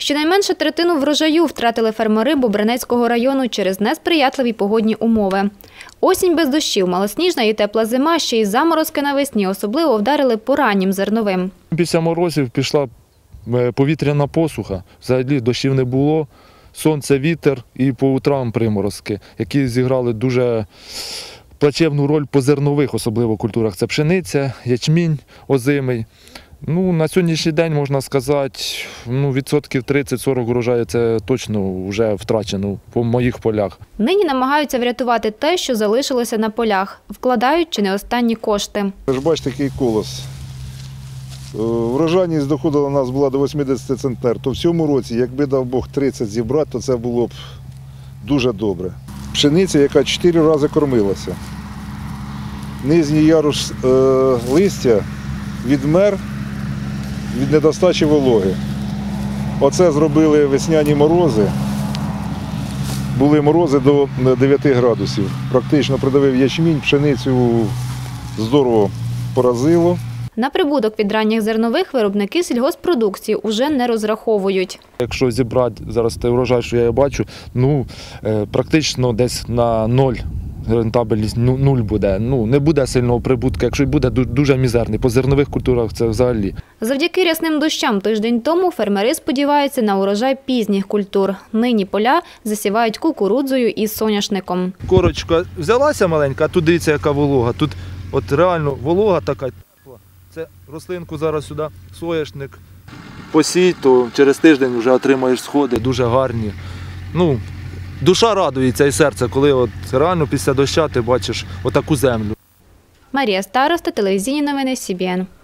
Щонайменше третину врожаю втратили фермери Бобринецького району через несприятливі погодні умови. Осінь без дощів, малосніжна і тепла зима, ще й заморозки навесні особливо вдарили по раннім зерновим. Після морозів пішла повітряна посуха, взагалі дощів не було, сонце, вітер і по утрам приморозки, які зіграли дуже плачевну роль по зернових, особливо культурах. Це пшениця, ячмінь озимий. На сьогоднішній день, можна сказати, відсотків 30-40 урожаю це точно вже втрачено по моїх полях. Нині намагаються врятувати те, що залишилося на полях, вкладають чи не останні кошти. Ви ж бачите, який колос. Врожайність доходила у нас була до 80 центнер, то в цьому році, якби дав Бог 30 зібрати, то це було б дуже добре. Пшениця, яка 4 рази кормилася. Нижній ярус листя відмер від недостачі вологи. Оце зробили весняні морози. Були морози до 9 градусів. Практично придавив ячмінь, пшеницю здорово поразило. На прибуток від ранніх зернових виробники сільгосппродукції уже не розраховують. Якщо зібрати зараз той врожай, що я бачу, практично десь на 0 рентабельність, 0 буде. Не буде сильного прибутку, якщо й буде, дуже мізерний. По зернових культурах це взагалі. Завдяки рясним дощам тиждень тому фермери сподіваються на урожай пізніх культур. Нині поля засівають кукурудзою і соняшником. Корочка взялася маленька, а тут дивіться, яка волога. Тут от реально волога така. Це рослинку зараз сюди, соняшник. Посій, то через тиждень вже отримаєш сходи, дуже гарні. Душа радується і серце, коли от реально після дощу ти бачиш отаку землю. Марія Староста, телевізійні новини СІБІН.